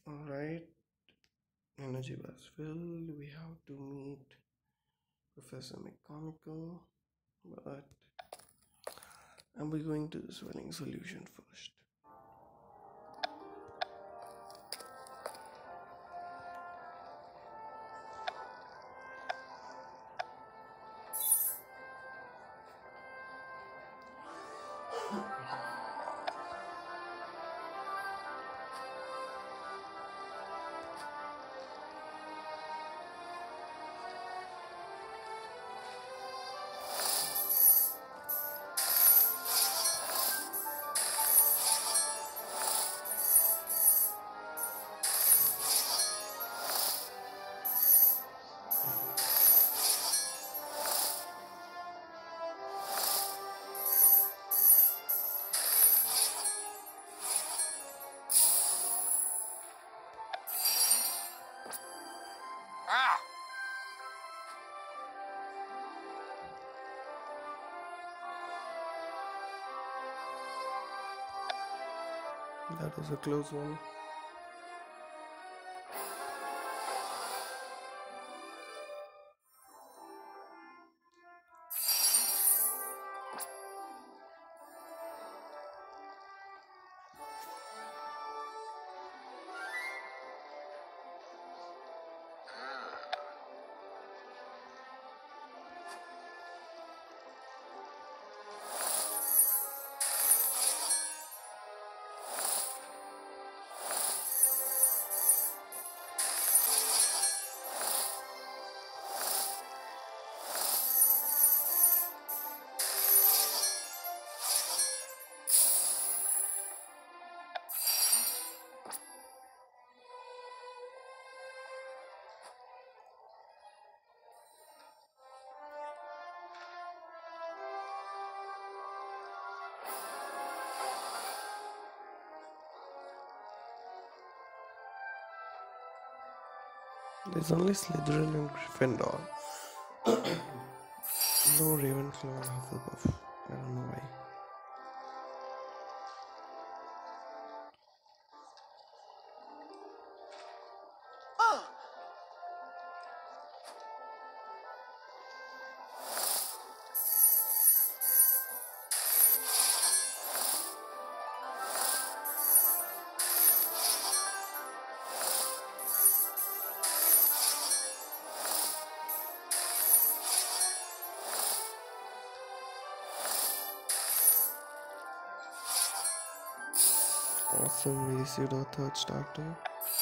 Alright, energy was filled. We have to meet Professor McConaughey, but I'm going to the swelling solution first. That was a close one. There's only Slytherin and Gryffindor. No Ravenclaw and Hufflepuff. I don't know why. Awesome, we received our third starter.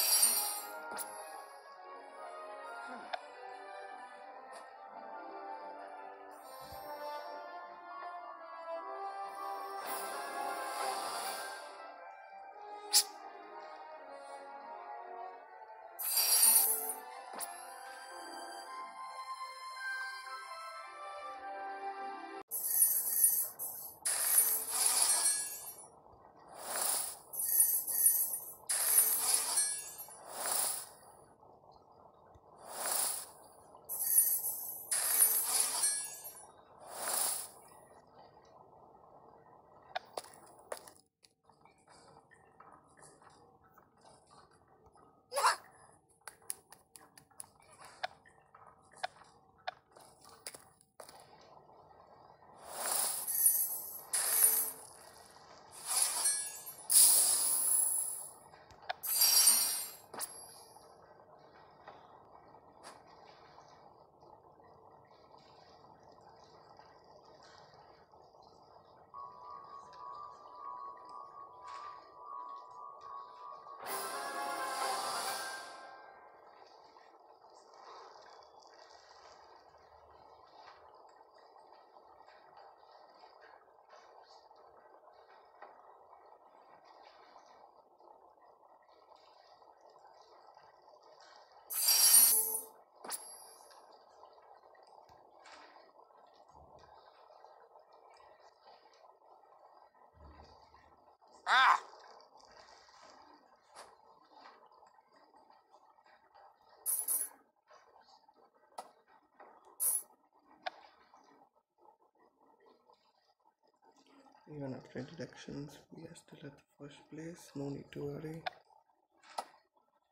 Even after deductions, we are still at the first place. No need to worry.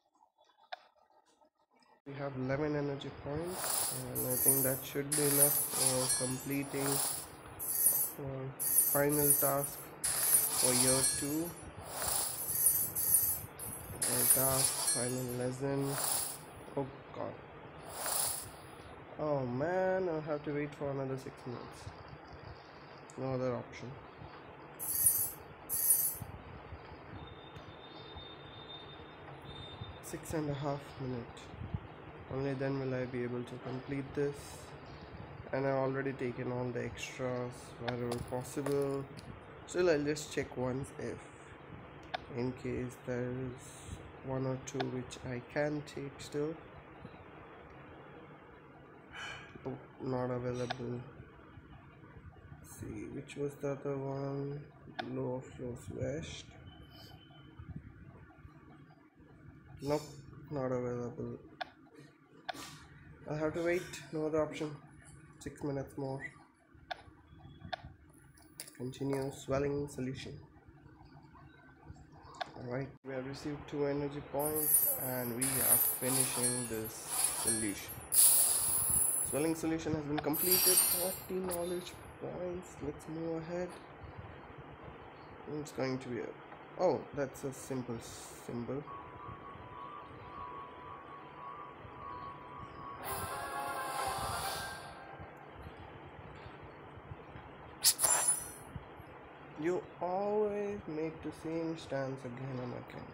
We have 11 energy points, and I think that should be enough for completing our final task for year 2. Final task, final lesson. Oh god. Oh man, I'll have to wait for another 6 minutes. No other option. 6.5 minutes. Only then will I be able to complete this. And I've already taken all the extras wherever possible. Still, I'll just check once if in case there is 1 or 2 which I can take still. Oh, not available. Let's see, which was the other one? Lower floors west. Nope, not available. I'll have to wait, no other option. 6 minutes more. Continue swelling solution. Alright, we have received 2 energy points and we are finishing this solution. Swelling solution has been completed. 40 knowledge points. Let's move ahead. It's going to be a... oh, that's a simple symbol. You always make the same stance again and again.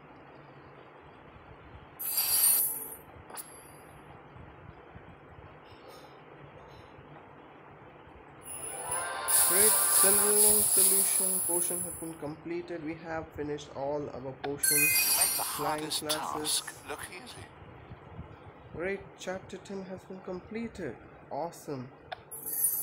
Great, swelling solution portion has been completed. We have finished all our portions. Flying classes. Look easy. Great, chapter 10 has been completed. Awesome.